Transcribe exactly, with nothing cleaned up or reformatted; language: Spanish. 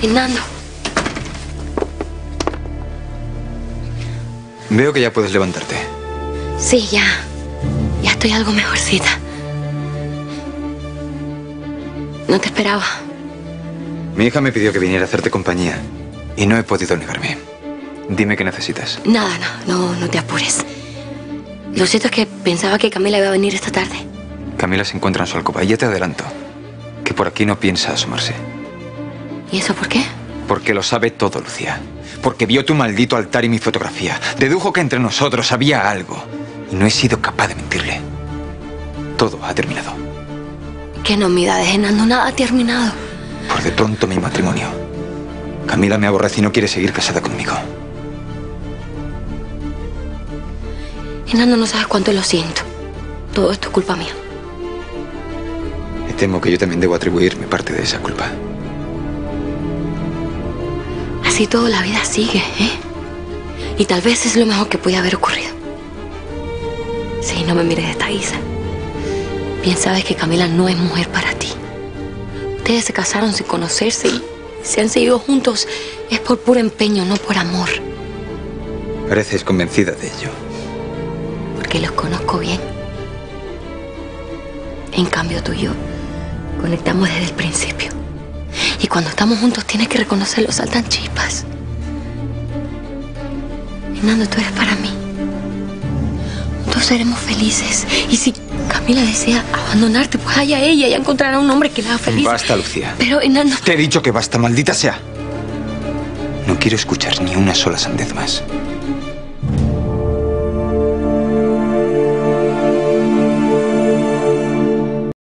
Hernando. Veo que ya puedes levantarte. Sí, ya. Ya estoy algo mejorcita. No te esperaba. Mi hija me pidió que viniera a hacerte compañía y no he podido negarme. Dime qué necesitas. Nada, no, no, no te apures. Lo cierto es que pensaba que Camila iba a venir esta tarde. Camila se encuentra en su alcoba y ya te adelanto que por aquí no piensa asomarse. ¿Y eso por qué? Porque lo sabe todo, Lucía. Porque vio tu maldito altar y mi fotografía. Dedujo que entre nosotros había algo. Y no he sido capaz de mentirle. Todo ha terminado. ¿Qué enormidades, Hernando? Nada ha terminado. Por de pronto mi matrimonio. Camila me aborrece y no quiere seguir casada conmigo. Hernando, no sabes cuánto lo siento. Todo esto es culpa mía. Me temo que yo también debo atribuirme parte de esa culpa. Así toda la vida sigue, ¿eh? Y tal vez es lo mejor que puede haber ocurrido. Sí, no me mires de esta guisa. Bien sabes que Camila no es mujer para ti. Ustedes se casaron sin conocerse y se han seguido juntos. Es por puro empeño, no por amor. Pareces convencida de ello. Porque los conozco bien. En cambio, tú y yo conectamos desde el principio. Y cuando estamos juntos tienes que reconocerlo, saltan chispas. Hernando, tú eres para mí. Juntos seremos felices. Y si Camila desea abandonarte, pues haya ella, ya encontrará un hombre que la haga feliz. Basta, Lucía. Pero, Hernando... Te he dicho que basta, maldita sea. No quiero escuchar ni una sola sandez más.